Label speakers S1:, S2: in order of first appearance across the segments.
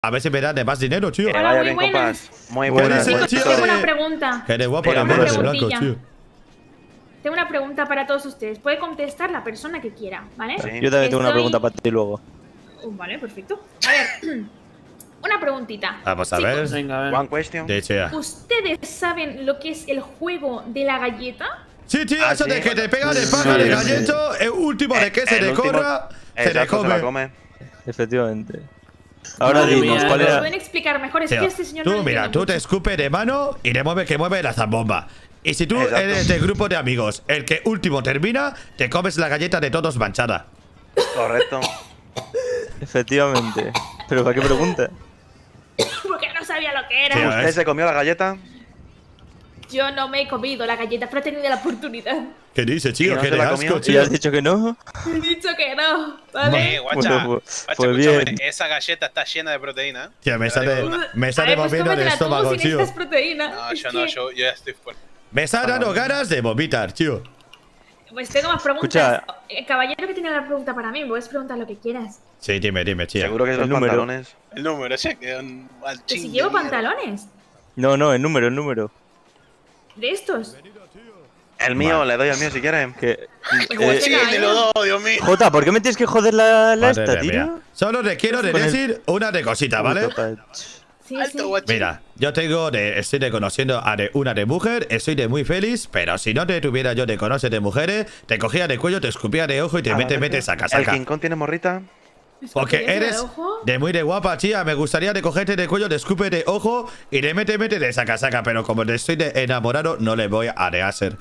S1: A ver si me dan de más dinero, tío.
S2: Hola,
S3: Vaya
S2: muy
S3: bien,
S2: buenas.
S3: compas. Muy buenas.
S2: Chicos,
S1: tío,
S2: tengo una pregunta.
S1: Que eres guapo de
S3: Venga,
S1: amor de
S2: una
S1: blanco,
S2: preguntilla.
S1: tío.
S2: Tengo una pregunta para todos ustedes. Puede contestar la persona que quiera, ¿vale?
S3: Sí.
S4: Yo también tengo una
S2: Estoy-
S4: pregunta para ti luego.
S2: Vale, perfecto. A ver, una preguntita.
S1: Vamos a
S2: Chicos,
S1: ver.
S5: Venga, a ver.
S3: One question.
S1: De hecho, ya.
S2: ¿Ustedes saben lo que es el juego de la galleta?
S1: Sí, tío,
S3: Ah,
S1: eso
S3: sí.
S1: de que te pega de paja de galleto, el último de que se
S3: El
S1: te
S3: último-
S1: corra, se te
S3: Exacto, se la
S1: come.
S3: come.
S4: Efectivamente. Ahora
S5: Madre
S4: dinos,
S5: mía,
S4: ¿cuál
S2: ¿Me
S4: era?
S2: pueden explicar mejor? Es
S1: Tío,
S2: que este señor
S1: tú,
S2: no
S1: mira,
S2: entiende
S1: tú te
S2: mucho.
S1: escupes de mano y le mueve que mueve la zambomba. Y si tú
S3: Exacto.
S1: eres del grupo de amigos, el que último termina, te comes la galleta de todos manchada.
S3: Correcto.
S4: Efectivamente. ¿Pero para qué pregunta?
S2: Porque no sabía lo que era.
S1: Tío,
S3: ¿Usted se comió la galleta?
S2: Yo no me he comido la galleta, pero he tenido la oportunidad.
S1: ¿Qué dices, tío?
S3: ¿Y no
S1: ¿Qué
S3: se
S1: de
S3: la
S1: asco,
S3: comió?
S4: ¿Y
S1: tío?
S4: has dicho que no?
S2: He dicho que no, ¿vale?
S6: Guacha,
S4: Bueno,
S6: guacha,
S4: fue
S6: escúchame,
S4: bien.
S6: esa galleta está llena de proteína.
S1: Tío, me
S6: Te la digo
S1: sale,
S6: de una.
S1: me
S2: A
S1: sale
S2: ver, pues
S1: moviendo el
S2: cómetela tú
S1: estómago,
S2: si
S1: tío.
S2: necesitas proteína.
S6: No,
S2: Es
S6: yo no,
S2: que-
S6: yo ya estoy fuerte.
S1: Me está dando ganas de vomitar, tío.
S2: Pues tengo más preguntas.
S4: Escucha.
S2: Caballero que tiene la pregunta para mí, me puedes preguntar lo que quieras.
S1: Sí, dime, tío.
S3: Seguro que es
S4: El
S3: los
S4: número.
S3: pantalones.
S6: El número, ese que al
S2: Que
S6: ching
S2: si
S6: de
S2: llevo
S6: mierda.
S2: pantalones.
S4: No, no, el número, el número.
S2: ¿De estos?
S3: El mío,
S1: Vale.
S3: le doy al mío si quieren.
S4: Que,
S2: Pues
S6: Sí,
S2: venga,
S6: te lo doy, Dios mío.
S4: Jota, ¿por qué me tienes que joder la
S1: Madre
S4: esta,
S1: mía.
S4: tío?
S1: Solo te quiero
S4: Con el-
S1: decir una de cosita, ¿vale?
S2: Sí, sí.
S6: Alto, guachín.
S1: Mira, yo estoy reconociendo a una de mujer, estoy de muy feliz, pero si no te tuviera yo de conocer de mujeres, te cogía de cuello, te escupía de ojo y te
S3: A ver,
S1: metes saca,
S3: ¿El
S1: saca.
S3: King Kong tiene morrita?
S1: Porque
S2: ¿Escupirías en el
S1: eres
S2: ojo?
S1: de muy de guapa, tía. Me gustaría de cogerte de cuello, de escupe de ojo y de mete de saca, pero como te estoy de enamorado, no le voy a de hacer.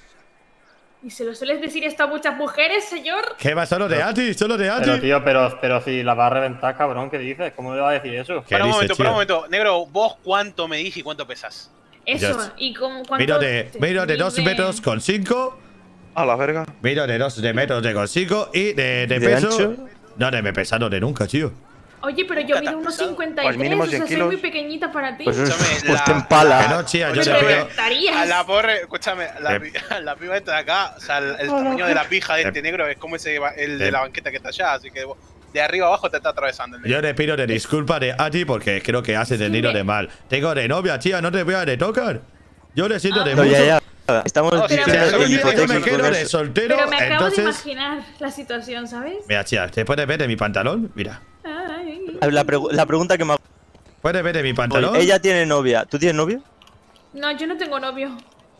S2: ¿Y se lo sueles decir esto a muchas mujeres, señor?
S1: ¿Qué va? Solo de Ati, solo de
S5: Pero
S1: Ati.
S5: tío, pero si la va a reventar, cabrón, ¿qué dices? ¿Cómo le va a decir eso?
S1: ¿Qué
S6: Para un
S1: dice,
S6: momento, para un
S1: tío?
S6: momento. Negro, ¿vos cuánto medís y cuánto pesás?
S2: Eso,
S1: Just.
S2: y con cuánto...
S1: Miro de
S2: mide-
S1: 2 metros con 5.
S3: A la verga.
S1: Miro de 2 metros de con 5 y de
S4: ¿De
S1: peso.
S4: ancho?
S1: No, de me pesado de nunca, tío.
S2: Oye, pero yo
S6: Nunca te
S2: mido
S6: has
S2: unos
S6: pesado.
S2: 53,
S3: Pues mínimo
S2: o sea,
S3: 100
S2: soy muy
S3: kilos.
S2: pequeñita para ti.
S4: Pues,
S6: Escúchame,
S4: pues te
S1: Que
S4: empala.
S1: no, tía, yo
S2: Pues
S1: le
S2: me
S1: pido.
S2: reventarías.
S6: A la pobre, escúchame, la,
S1: Eh.
S6: la piba esta de acá, o sea, el tamaño de la pija de este
S1: Eh.
S6: negro es como ese, el
S1: Eh.
S6: de la banqueta que está allá, así que vos, de arriba abajo te está atravesando el negro.
S1: Yo le pido de disculpa de Ati porque creo que has entendido de mal. Tengo de novia, tía, no te voy a de tocar. Yo le siento de
S4: No,
S1: mucho.
S4: ya. Estamos
S6: No,
S1: O
S6: sí,
S1: sea,
S4: diciendo
S1: yo
S4: que
S1: me
S4: hipotético
S1: quedo
S4: con
S1: de
S4: eso.
S1: soltero,
S2: Pero me acabo de
S1: entonces.
S2: imaginar la situación, ¿sabes?
S1: Mira, tía, ¿te puedes ver de mi pantalón? Mira.
S2: Ay.
S4: La pregunta que me hago.
S1: ¿Puedes ver de mi pantalón?
S4: Ella tiene novia. ¿Tú tienes novio?
S2: No, yo no tengo novio.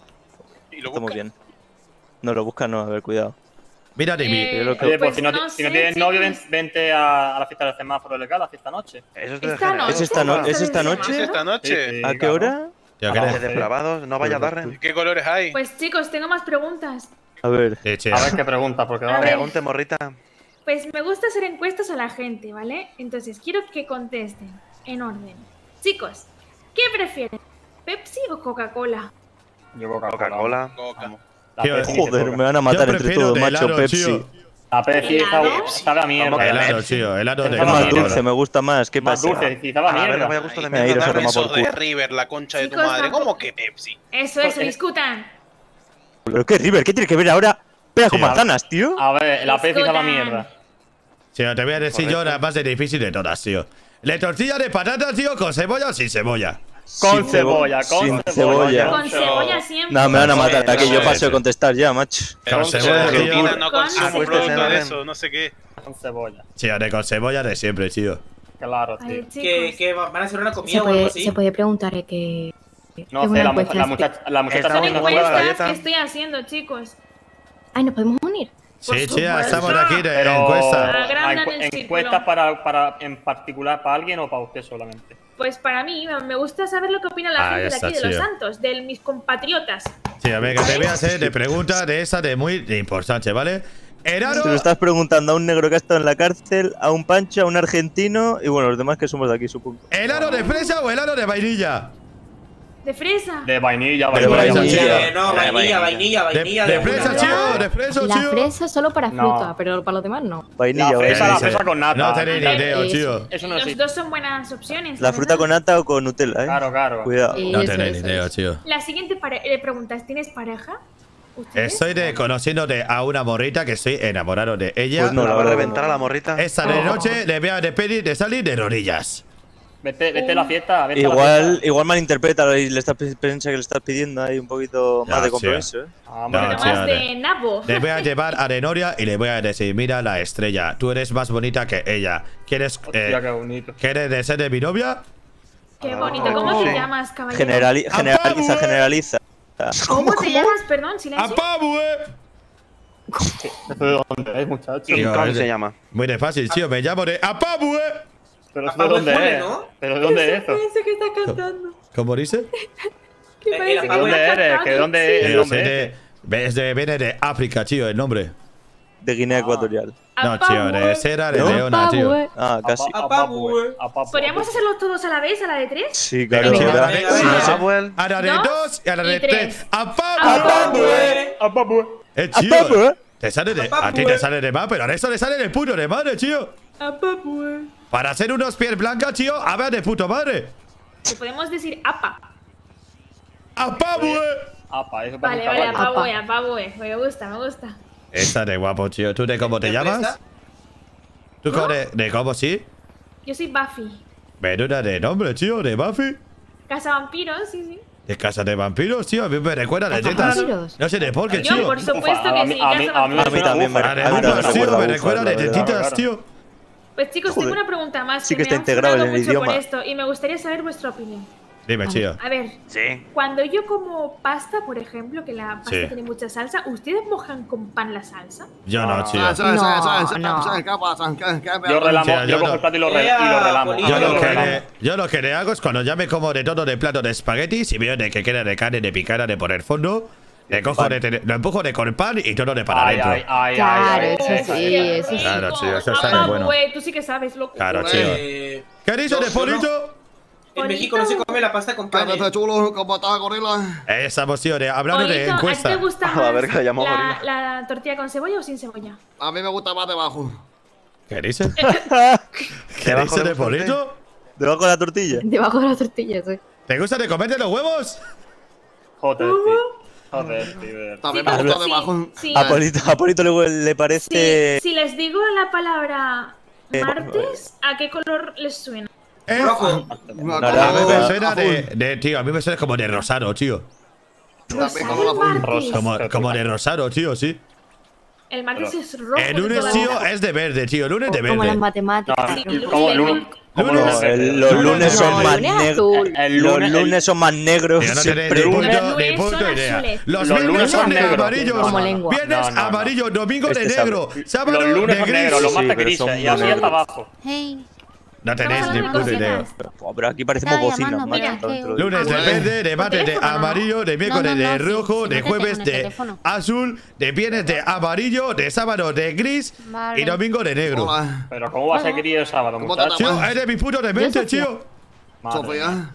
S6: Y lo
S4: Está muy
S6: busca.
S4: bien. No lo buscas, no, a ver, cuidado.
S1: Mira de mí.
S4: Yo lo que-
S5: Oye, pues si no,
S2: no
S5: si no
S2: sé,
S5: tienes novio,
S2: chicos.
S5: vente a la fiesta del semáforo legal, a esta noche.
S3: Eso es
S2: Esta
S3: degenerado.
S2: noche.
S4: ¿Es esta no- es esta noche?
S6: ¿Es esta noche?
S5: Sí, sí.
S4: ¿A qué
S5: claro.
S4: hora?
S1: Tío,
S5: Ah,
S1: ¿qué
S5: vamos.
S1: eres?
S3: De depravados, no vaya a darren.
S6: ¿Qué colores hay?
S2: Pues chicos, tengo más preguntas.
S4: A ver.
S1: Sí, tía.
S5: A ver qué preguntas, porque
S2: A
S5: vamos.
S2: ver.
S3: Pregunte, morrita.
S2: Pues me gusta hacer encuestas a la gente, ¿vale? Entonces quiero que contesten en orden. Chicos, ¿qué prefieren? ¿Pepsi o Coca-Cola?
S5: Yo Coca-Cola.
S3: Coca-Cola.
S6: Coca.
S3: Vamos.
S5: La
S1: Tío,
S5: Pepsi ni se
S4: Joder,
S5: toca.
S4: me van a
S1: Yo
S4: matar entre
S1: prefiero
S4: todos,
S1: de
S4: macho,
S1: helado,
S4: Pepsi.
S1: tío.
S5: La Pepsi
S2: ¿Helado?
S5: sabe a mierda.
S3: ¿Cómo que
S1: Helado,
S3: Pepsi?
S1: tío. Helado de
S5: Es
S4: Es más
S5: Coca-Cola.
S4: dulce, me gusta más. ¿Qué
S5: Más
S4: pasa?
S5: dulce, si sabe a
S3: A ver,
S5: mierda.
S3: vaya gusto de
S4: Me ha ido
S3: mierda.
S4: a tomar por
S6: Esos de
S4: culo.
S6: River, la concha de tu
S2: Chicos,
S6: madre.
S2: tampoco-
S6: ¿Cómo que Pepsi?
S2: Eso, discutan.
S4: ¿Pero qué, River? ¿Qué tiene que ver ahora? Pega con
S1: Sí,
S4: manzanas, tío.
S5: A ver, la Pepsi sabe a
S2: Escutan.
S5: mierda.
S1: Tío, te voy a decir yo
S3: Correcto.
S1: la más de difícil de todas, tío. ¿Le tortilla de patata, tío, con cebolla o sin cebolla?
S5: Con
S4: Sin
S5: cebolla,
S4: sin
S5: con
S4: cebolla.
S2: Con cebolla siempre.
S4: No, me van a matar. Aquí yo
S6: Sí,
S4: paso de
S1: sí.
S4: contestar ya, macho.
S1: Con
S6: Con
S1: cebolla, tío.
S6: Argentina no
S2: Con
S6: consumo
S2: cebolla.
S6: producto de eso, no sé qué.
S5: Con cebolla.
S1: Tío, de con cebolla de siempre, tío.
S5: Claro,
S2: A
S5: tío.
S2: ver, chicos.
S7: Que van a hacer una
S8: Se
S7: comida o algo
S8: puede,
S7: así.
S8: se puede preguntar que
S5: No
S8: es
S5: sé,
S8: una
S5: la
S8: encuesta
S5: muchacha
S3: Está
S2: Son
S5: no
S3: muy
S5: nos
S3: buena la
S2: encuestas
S3: galleta.
S2: que estoy haciendo, chicos.
S8: Ay, ¿nos podemos unir?
S2: Por
S1: Sí, tía,
S2: supuesto.
S1: estamos aquí de
S5: Pero
S1: encuesta.
S2: Agrandan el
S5: encuestas
S2: círculo.
S5: para en particular para alguien o para usted solamente.
S2: Pues para mí, me gusta saber lo que opina la
S1: Ahí
S2: gente de
S1: está,
S2: aquí, de los
S1: tío.
S2: Santos, de mis compatriotas.
S1: Sí, a ver, que te voy a hacer de pregunta de esa de muy importante, ¿vale? Enano.
S4: Se lo estás preguntando a un negro que ha estado en la cárcel, a un pancho, a un argentino y bueno, los demás que somos de aquí, supongo.
S1: ¿Helado de fresa o helado de vainilla?
S2: ¿De fresa?
S5: De vainilla,
S4: De
S5: vainilla.
S4: vainilla.
S7: No, vainilla.
S1: De fresa,
S7: una.
S1: tío, de fresa,
S8: La
S1: tío.
S8: fresa solo para
S5: No.
S8: fruta, pero para los demás no.
S4: Vainilla,
S5: La fresa,
S4: vainilla.
S5: la fresa con nata.
S1: No tenéis ni idea,
S8: Eso.
S1: tío.
S5: Eso no
S2: Los
S5: existe.
S2: dos son buenas opciones.
S4: La fruta
S2: verdad.
S4: con nata o con Nutella, eh.
S5: Claro, claro.
S4: Cuidado.
S8: Y
S1: No
S8: eso,
S1: tenéis ni
S8: eso,
S1: idea,
S8: eso.
S1: tío.
S2: La siguiente pregunta es, ¿tienes pareja? ¿Ustedes?
S1: Estoy conociendo a una morrita que estoy enamorado de ella.
S4: Pues no,
S3: La
S4: la
S3: va a
S4: verdad que
S3: reventar a la morrita.
S1: Esta de noche le voy a pedir de salir de rodillas.
S5: Vete a la fiesta. Vete a la
S4: Igual,
S5: fiesta.
S4: igual malinterpreta y piensa que le estás pidiendo ahí un poquito
S1: Ya,
S4: más de
S1: sí.
S4: compromiso, ¿eh?
S5: Ah,
S1: No,
S5: hombre,
S2: Pero
S1: sí,
S2: más
S1: vale.
S2: de nabo.
S1: Le voy a llevar a Renoria y le voy a decir, mira la estrella, tú eres más bonita que ella. ¿Quieres,
S5: hostia, qué bonito.
S1: ¿quieres ser de mi novia?
S2: Qué bonito. ¿Cómo te llamas, caballero?
S4: Generaliza.
S2: ¿Cómo te llamas? Perdón, silencio.
S1: ¡Apabue!
S5: ¿Esto de dónde es, muchacho?
S1: Tío,
S3: ¿Cómo
S1: es-
S3: se llama?
S1: Muy de fácil, tío, me llamo de Apabue.
S5: ¿Pero esto
S6: Papá,
S5: de dónde
S6: huele,
S5: es?
S6: ¿no?
S5: ¿Pero de dónde es esto?
S2: Parece que está cantando.
S1: ¿Cómo dice?
S2: Que
S6: ¿De
S2: parece que
S6: dónde
S2: está
S5: eres?
S2: cantando.
S5: ¿Que de dónde es?
S2: Sí.
S5: ¿El nombre
S1: Viene de África, tío, el nombre.
S4: De Guinea Ecuatorial.
S1: No, tío, de Sierra
S4: ¿No?
S1: Leona, tío.
S4: Ah, casi.
S2: ¿Podríamos hacerlo todos a la vez, a la de 3?
S4: Sí,
S1: Pero,
S4: claro.
S1: tío,
S6: Venga,
S1: a la de
S6: venga,
S1: una,
S6: venga.
S3: Abuel.
S1: a la de
S2: Dos
S1: dos y a la de
S2: y
S1: tres.
S2: tres.
S1: ¡Apabue!
S5: Apabue.
S1: Tío,
S4: Apabue.
S1: te sale de, a ti
S6: Apabue.
S1: te sale de más, pero a eso le sale de puto de madre, tío. Para hacer unos pies blancas, tío, habla de puto madre.
S2: Te podemos decir apa.
S1: ¡Apabue!
S5: Apa, eso
S2: Vale,
S5: parece
S2: vale,
S5: caballo.
S2: apabue, apabue. Me gusta, me gusta.
S1: Está de guapo, tío. ¿Tú de cómo te
S6: ¿Qué
S1: llamas?
S6: empresa?
S1: ¿Tú de cómo sí?
S2: Yo soy Buffy.
S1: Menuda de nombre, tío, de Buffy.
S2: Casa vampiros, sí, sí.
S1: De casa de vampiros, tío. A mí me recuerda a
S8: ¿Casa
S1: leyendas.
S8: vampiros?
S1: No sé de por qué,
S2: Yo,
S1: tío.
S2: por supuesto
S5: Ufa,
S2: que
S5: a mí-
S2: sí.
S5: a mí-
S2: Casa
S5: a mí-
S2: vampiros.
S4: A mí también me
S1: Además,
S4: recuerda
S1: tío, me
S4: a
S1: recuerda a
S4: Búfalo, la
S1: leyentitas,
S5: verdad.
S1: tío.
S2: Pues chicos,
S4: Joder.
S2: tengo una pregunta más.
S4: Sí que
S2: me
S4: está
S2: han
S4: integrado en
S2: sonado
S4: el
S2: mucho por
S4: idioma.
S2: esto y me gustaría saber vuestra opinión.
S1: Dime, tío.
S2: A ver,
S3: Sí.
S2: cuando yo como pasta, por ejemplo, que la pasta
S1: Sí.
S2: tiene mucha salsa, ¿ustedes mojan con pan la salsa?
S1: Yo no, tío.
S5: Yo relamo,
S1: Tío, yo
S5: yo cojo
S1: no.
S5: el plato y lo relamo.
S6: Polito.
S1: Yo
S6: Yo
S1: lo,
S6: lo
S1: que
S6: relamo.
S1: yo lo que le hago es cuando ya me como de todo de plato de espaguetis y veo de que queda de carne de picada de poner fondo, le cojo lo empujo de con pan y todo de para
S5: Ay,
S1: adentro.
S5: ay, ay,
S8: Claro,
S5: ay, ay,
S8: eso
S5: ay,
S8: sí,
S5: ay.
S8: eso sí.
S1: Claro, tío, eso
S2: Apa,
S1: sabe bueno.
S2: güey, tú sí que sabes, loco.
S1: Claro, tío.
S6: Eh,
S1: ¿Qué dice
S6: yo-
S1: de
S6: yo no.
S1: polito?
S6: En México no se come la pasta con pan.
S7: chulo, como está gorila.
S1: Estamos, tío, hablando de
S2: Polito, ¿a ti
S1: encuesta.
S2: te gusta
S3: A la verga,
S2: más
S3: llamó
S2: la,
S3: gorila.
S2: la tortilla con cebolla o sin cebolla?
S7: A mí me gusta más debajo.
S1: ¿Qué dice? ¿Qué
S3: Debajo
S1: dice
S3: de
S1: de
S3: un fuerte.
S1: polito?
S4: Debajo de la tortilla.
S8: Debajo de la tortilla, sí.
S1: ¿Te gusta de comerte los huevos?
S5: Joder, tío. Joder, tío. de verdad.
S7: También
S2: Sí,
S7: me gusta
S2: sí,
S7: debajo.
S2: sí.
S4: A Polito le parece.
S2: Si les digo la palabra martes, ¿a qué color les suena?
S6: Rojo.
S1: A mí me suena tío, a mí me suena como de rosado, tío.
S7: También
S2: Rosario
S7: con la
S2: martes.
S5: Rosa.
S1: Como de rosado, tío, sí.
S2: El martes es rojo.
S1: El
S2: de
S1: lunes,
S2: toda la
S1: tío,
S2: vida.
S1: es de verde, tío. El lunes de
S8: Como las
S1: verde.
S8: matemáticas.
S5: No,
S2: Sí,
S5: como el
S2: sí,
S5: lunes. Como
S1: lunes.
S5: lunes.
S4: Los lunes
S8: No,
S4: son más
S8: lunes
S4: negros.
S8: azul.
S5: El
S4: Los
S5: lunes-
S4: lunes son más negros.
S1: Tío, no tenéis
S4: siempre.
S1: ni
S5: lunes-
S1: puto, ni
S2: lunes
S1: puto
S2: son
S1: idea.
S2: azules.
S1: Los
S5: Los
S1: viernes
S5: lunes
S1: son
S5: son
S1: de
S5: negros.
S1: amarillos.
S8: Como lengua.
S1: Viernes
S5: No, no, no.
S1: amarillo, domingo de
S4: Este
S1: negro, sábado
S5: Los lunes
S1: de
S5: son
S1: gris.
S5: negros, los más
S4: Sí, pero
S5: grises.
S4: son
S5: Y así
S4: muy
S5: hasta abajo.
S9: Hey,
S1: No tenéis
S2: Estamos
S1: ni
S2: hablando
S1: puta
S2: de
S1: idea.
S2: cocinas.
S4: Pero aquí parecemos
S9: Estaba
S4: bocinas,
S9: llamando,
S4: macho.
S9: mira,
S4: dentro del-
S1: Lunes de
S2: Ah,
S1: verde, de mate de
S2: teléfono, ¿no?
S1: amarillo, de miércoles
S9: No, no,
S1: de
S9: no,
S1: rojo,
S9: sí,
S1: de
S9: sí,
S1: jueves
S9: con el
S1: de
S9: teléfono.
S1: azul, de viernes de amarillo, de sábado de gris
S9: Vale.
S1: y domingo de negro.
S7: Hola,
S5: Pero ¿cómo va a ser gris el sábado,
S7: ¿Cómo te
S5: muchacho?
S1: Tío,
S7: llamas?
S1: es de mi puto de mente,
S8: Sofía.
S1: tío.
S5: Madre mía.
S7: Sofía.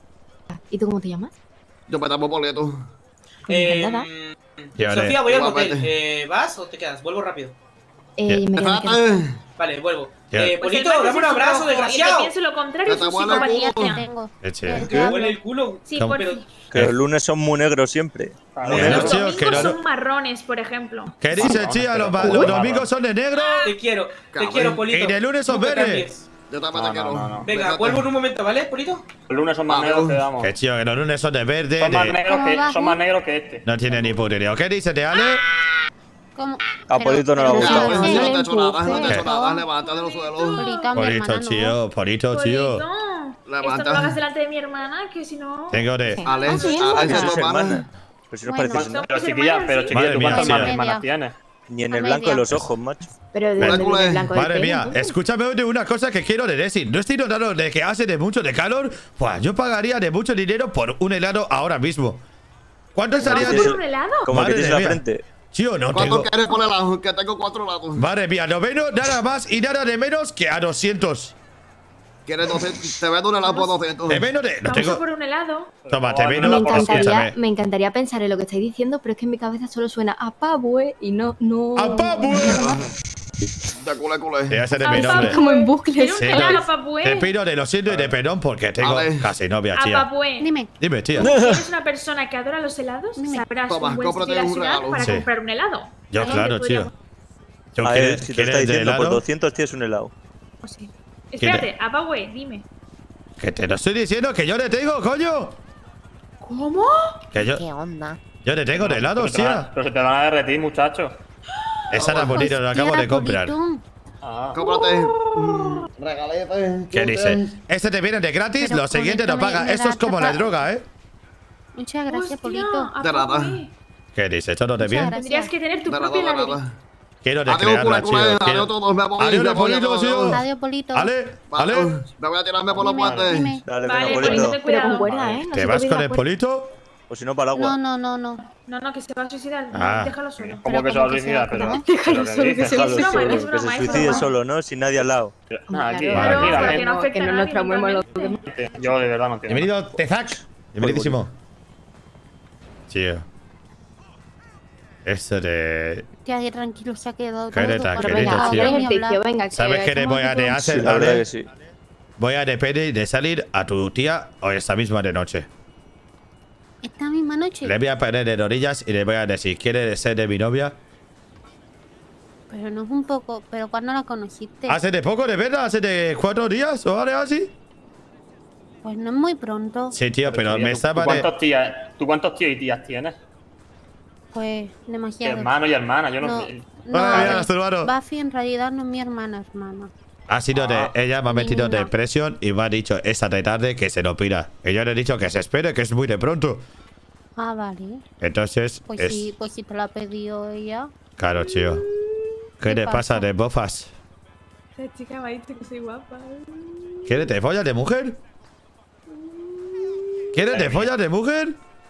S8: ¿Y tú cómo te llamas?
S7: Yo me llamo Polito.
S8: Encantada.
S1: Tío,
S6: Sofía, voy al
S7: Igualmente.
S6: hotel. ¿Vas o te quedas? Vuelvo rápido.
S8: Me quedo, me quedo.
S7: Espérate.
S6: Vale, vuelvo.
S1: Ya.
S2: Pues el
S6: Polito,
S2: martes
S6: dame un
S2: es
S6: abrazo,
S2: rojo, Y el que
S6: desgraciado.
S2: piense lo contrario es
S7: Que
S2: un
S7: te huele el
S2: psicopatía.
S9: ya
S7: culo.
S9: tengo.
S1: Eche.
S6: Que me huele el culo.
S2: Sí,
S1: ¿Cómo?
S2: por
S6: Pero-
S2: fin.
S4: Que los lunes son muy negros siempre.
S5: Claro,
S1: Muy
S2: Los
S1: negro, tío,
S2: domingos
S1: que no-
S2: son marrones, por ejemplo.
S1: ¿Qué dice,
S5: Marrón,
S1: tía?
S5: pero-
S1: Los
S5: Uy.
S1: domingos son de negro.
S6: Te quiero,
S7: Cabrón.
S6: Polito.
S1: Y de lunes son
S6: No me
S1: verdes.
S6: cambies.
S7: Yo también te
S5: No,
S7: quiero.
S5: no, no.
S6: Venga,
S7: Vete.
S6: vuelvo en un momento, ¿vale, Polito?
S5: Los lunes son más
S7: Vamos.
S5: negros que damos.
S1: Que tío, que los lunes son de verde.
S5: Son más
S1: de-
S5: negros
S9: ¿Cómo
S5: que,
S9: vas,
S5: son más negros que este.
S1: No tiene ni puta idea. ¿Qué dice, te Ale?
S9: ¿Cómo?
S4: A Polito no le
S9: pero
S4: gusta.
S9: sí,
S7: Ya, pues,
S9: sí,
S7: no te he
S8: le
S7: hecho nada, no te he
S8: empuje.
S7: hecho nada. Levanta de los suelos.
S9: Polito, mi
S1: Porito,
S9: hermana, no.
S1: tío. Porito, tío.
S2: Polito,
S7: Levanta.
S2: esto no lo hagas delante de mi hermana, que si no...
S1: Tengo de.
S8: Sí.
S7: Alex,
S8: sí,
S7: Alex
S8: hermana.
S7: es tu hermana.
S4: hermana. Pero si nos
S9: Bueno.
S4: pareces
S2: Somos
S5: Pero chiquilla,
S2: hermanas,
S5: pero
S2: ¿sí?
S5: chiquilla,
S1: Madre
S5: ¿tú
S1: mía,
S5: cuántas
S1: sí.
S5: hermanas tienes?
S4: ni en el
S9: A
S4: blanco de
S9: media.
S4: los ojos, macho.
S8: Pero de
S7: Hola,
S8: dónde viene
S7: culé.
S8: el blanco del
S1: Madre
S8: pelo,
S1: mía,
S8: entonces?
S1: escúchame de una cosa que quiero decir. No estoy notando de que hace de mucho de calor. Pues yo pagaría de mucho dinero por un helado ahora mismo. ¿Cuánto
S2: ¿Vamos
S1: estaría?
S2: a
S4: Eso-
S2: por un helado?
S4: Como
S1: Madre
S4: que tienes la
S1: mía.
S4: frente.
S1: Tío, no
S7: ¿Cuánto
S1: tengo.
S7: quieres con el ajo? Que tengo 4 lados.
S1: Madre mía, no vendo nada más y nada de menos que a 200.
S7: ¿Quieres 200? Te vendo un helado por 200.
S1: De menos de. No
S2: Vamos a
S1: tengo.
S2: por un helado.
S1: Toma, te
S5: Me
S1: vendo.
S8: Me
S5: encantaría-
S1: Escúchame.
S8: me encantaría pensar en lo que estáis diciendo, pero es que en mi cabeza solo suena a pavue y no.
S1: ¡Apabue!
S7: De culé, culé.
S1: Te voy a hacer de mi
S2: Apabue.
S1: nombre.
S8: Como en bucles.
S2: Quiero un
S1: Sí,
S2: helado,
S1: no,
S2: Papue.
S1: Te pido de lo siento y de perdón porque tengo
S7: Vale.
S1: casi novia, tía.
S2: Papue.
S9: Dime,
S1: Dime, tía.
S2: Si eres una persona que adora los helados,
S9: Dime.
S2: sabrás
S7: Toma,
S2: un buen
S7: cómprate
S2: sitio de la
S7: un
S2: ciudad
S7: regalo.
S2: para
S1: Sí.
S2: comprar un helado.
S1: Yo,
S2: ¿A dónde
S1: claro, tío.
S2: podríamos?
S1: Yo
S4: A ver, si te está
S1: ¿quieres de
S4: diciendo por
S1: helado?
S4: 200 tienes un helado.
S2: Espérate, Apahue, dime.
S1: Que te lo estoy diciendo, que yo le tengo, coño.
S2: ¿Cómo?
S1: Que yo,
S8: ¿Qué onda?
S1: yo le tengo de helado, tía.
S5: Pero se te van a derretir, muchacho.
S1: Esa era bonita, lo acabo de comprar.
S5: Ah.
S7: Cómprate. Regalete.
S1: ¿Qué dice? Este te viene de gratis,
S8: Pero
S1: lo siguiente no
S8: Polito
S1: paga.
S8: me
S1: Esto es como la
S8: da
S1: droga, ¿eh?
S8: Muchas gracias,
S2: Hostia,
S8: Polito.
S2: ¿a
S7: De nada.
S2: poco, eh?
S1: ¿Qué dice? ¿Esto no te
S8: Muchas
S1: viene?
S8: gracias.
S2: Tendrías que tener tu
S7: De
S2: propia
S7: nada, de
S2: heladería.
S7: nada.
S1: Quiero
S7: Adiós,
S1: recrearla,
S7: culé,
S1: chido.
S7: adiós todos, me voy.
S1: Adiós,
S7: me voy,
S1: Polito,
S7: adiós.
S1: tío.
S8: Adiós, Polito.
S1: Ale, Ale.
S7: Me voy a tirarme por los
S8: Dime,
S7: puentes.
S8: dime.
S4: Dale,
S2: Vale,
S4: venga,
S2: Polito,
S4: Polito.
S2: ten
S8: Pero con
S2: cuidado.
S8: cuerda, ¿eh? No
S1: ¿Te
S8: se
S1: vas
S8: te
S1: con
S8: olvide
S1: el
S8: la cuerda.
S1: polito?
S4: O si no, para el agua.
S8: No.
S2: No, que se va a suicidar.
S1: Ah.
S2: Déjalo solo.
S5: ¿Cómo que se va a suicidar? Pero,
S8: Déjalo
S5: ¿pero qué
S8: solo, que
S5: dices?
S8: se
S4: Déjalo
S2: es broma,
S4: solo,
S2: es
S4: que
S2: broma,
S4: se
S2: es
S4: suicide
S2: broma.
S4: solo, ¿no? Sin nadie al lado.
S5: Ah, aquí,
S8: Claro,
S1: Vale.
S5: aquí la
S2: para que
S5: gente.
S2: no afecte
S8: que no
S2: a
S8: nos
S2: nadie
S8: traumemos los
S2: totalmente.
S5: Yo de verdad no entiendo.
S1: Bienvenido, Tezac. Bienvenidísimo. Tío. Esto de...
S8: Quédate tranquilo, se ha quedado
S1: Cállate,
S8: todo.
S1: tranquilito,
S8: Pero venga,
S1: tío.
S8: ahora ni
S9: Ejercicio,
S8: hablar.
S9: venga, que
S1: ¿Sabes qué le voy a de
S4: Sí,
S1: hacer?
S4: la verdad
S1: Ale?
S4: que sí.
S1: Voy a depender de salir a tu tía o esta misma de noche.
S8: Esta misma noche.
S1: Le voy a poner en orillas y le voy a decir, ¿quieres ser de mi novia?
S8: Pero no es un poco. Pero ¿cuándo la conociste?
S1: ¿Hace de poco, de verdad? ¿Hace de 4 días o algo así?
S8: Pues no es muy pronto.
S1: Sí, tío, pero
S5: Tío,
S1: me
S5: ¿tú
S1: estaba de...
S5: ¿Tú cuántos tíos y tías tienes?
S8: Pues demasiado.
S5: Hermano y hermana, yo no
S8: No,
S5: sé.
S8: no,
S1: Hola,
S8: a
S1: mira,
S8: ver,
S1: tu hermano.
S8: Buffy en realidad no es mi hermana.
S1: Ha sido de... Ella me ha metido
S8: Ninguna.
S1: depresión y me ha dicho esta tarde que se lo pida. Y yo le he dicho que se espere, que es muy de pronto.
S8: Ah, vale.
S1: Entonces,
S8: Pues
S1: es...
S8: sí, pues si te la ha pedido ella.
S1: Claro, tío. ¿Qué
S8: ¿Qué
S1: le pasa
S8: pasa?
S1: de bofas?
S2: La chica me ha dicho que soy guapa.
S1: ¿Quieres te follas de mujer? ¿Quieres te follas de mujer?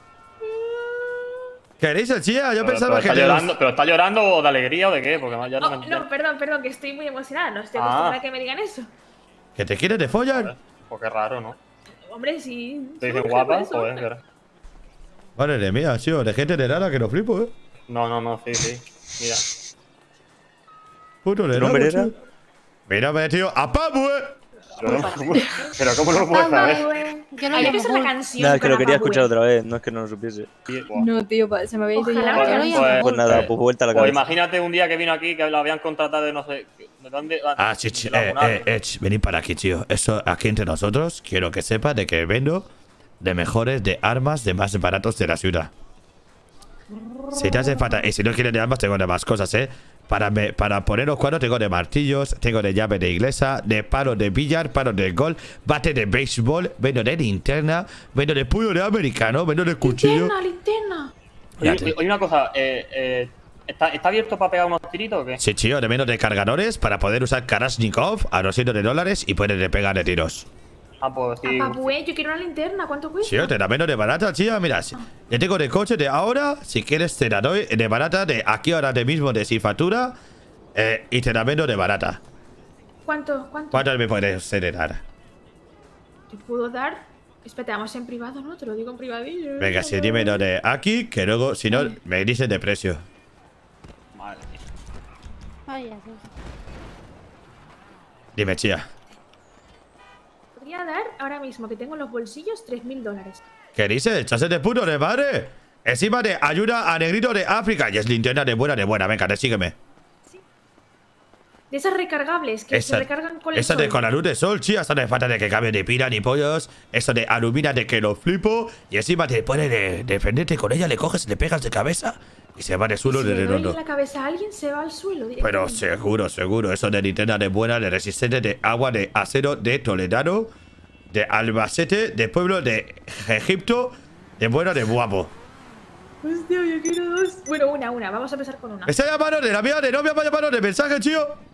S1: ¿Queréis el chía? Yo pensaba que...
S5: está
S1: le-
S5: llorando, ¿pero está llorando o de alegría o de qué? Porque ya no me
S2: Oh,
S5: entiendo.
S2: no, perdón, que estoy muy emocionada. No estoy
S5: Ah.
S2: acostumbrada a que me digan eso.
S1: ¿Que te quieres te follar?
S5: Pues qué raro, ¿no?
S2: Hombre, sí.
S5: Te
S2: soy
S5: dicen
S2: mujer,
S5: guapa,
S2: por eso.
S5: joder, qué-
S1: Madre mía, tío, de gente de rara que no flipo, ¿eh?
S5: No, sí. Mira.
S1: Puto de
S4: ¿Tu nombre
S1: raro,
S4: era?
S1: tío. Mírame, tío. ¡Apabu,
S5: Pero ¿cómo lo puedes saber?
S8: Yo no
S2: Hay que
S8: llamo
S2: ser una
S8: Bull.
S2: canción.
S4: Nada, es que lo
S2: con
S4: quería
S2: Apagüe.
S4: escuchar otra vez, no es que no lo supiese.
S9: No, tío, se me había ido
S2: Ojalá
S9: ya.
S2: me
S8: Yo lo
S2: lo
S8: llamo
S5: Pues-
S8: Bull.
S4: Pues nada, pues vuelta a la
S5: Pues
S4: cabeza.
S5: imagínate un día que vino aquí que lo habían contratado de no sé. ¿De dónde?
S1: Ah, sí,
S5: Lagunare.
S1: venid para aquí, tío. Eso aquí entre nosotros, quiero que sepa de que vendo de mejores de armas de más baratos de la ciudad. Si te hace falta, y si no quieres de armas, tengo de más cosas, ¿eh? Para poner los cuadros tengo de martillos, tengo de llave de iglesia, de palo de billar, palo de golf, bate de béisbol, vendo de linterna, vendo de puño de americano, vendo de cuchillo.
S2: Linterna.
S5: Oye, una cosa, ¿está abierto para pegar unos tiritos o qué?
S1: Sí, tío, de menos de cargadores para poder usar Kalashnikov a $200 y poder pegar de tiros.
S5: Ah, pues sí.
S2: Apagüe, yo quiero una linterna. ¿Cuánto cuesta?
S1: Sí, te la menos de barata, tía. Mira, yo tengo de coche de ahora. Si quieres, te la doy de barata de aquí ahora de mismo de sin factura. Y te la vendo de barata.
S2: ¿Cuánto?
S1: ¿Cuánto me puedes dar?
S2: ¿Te puedo dar? Espérate, vamos en privado, ¿no? Te lo digo en privadillo.
S1: Venga, sí, dime lo de aquí, que luego, si no, me dices de precio.
S5: Madre mía.
S8: Vaya, sí.
S1: Dime, tía.
S2: Podría dar ahora mismo que tengo en los bolsillos $3.000.
S1: ¿Qué dices? ¡Echase de puto de madre! Encima de ayuda a negrito de África. Y es linterna de buena, venga, te sígueme.
S2: De esas recargables que se recargan con el
S1: Esa
S2: sol.
S1: de con la luz de sol, tía. Esa no hace falta de que cambie de pila ni pollos. Eso de alumina de que lo flipo. Y encima te pone de defenderte con ella, le coges, le pegas de cabeza y se va de suelo
S2: Si
S1: de
S2: le doy
S1: redondo.
S2: en la cabeza a alguien, se va al suelo
S1: Pero
S2: directamente.
S1: seguro. Eso de linterna de buena, de resistente, de agua, de acero, de Toledano, de Albacete, de pueblo de Egipto, de buena, de guapo.
S2: Hostia, yo quiero dos. Bueno, una. Vamos a empezar con una.
S1: Esa llamada de la mía de novia, vaya mano de mensaje, tío.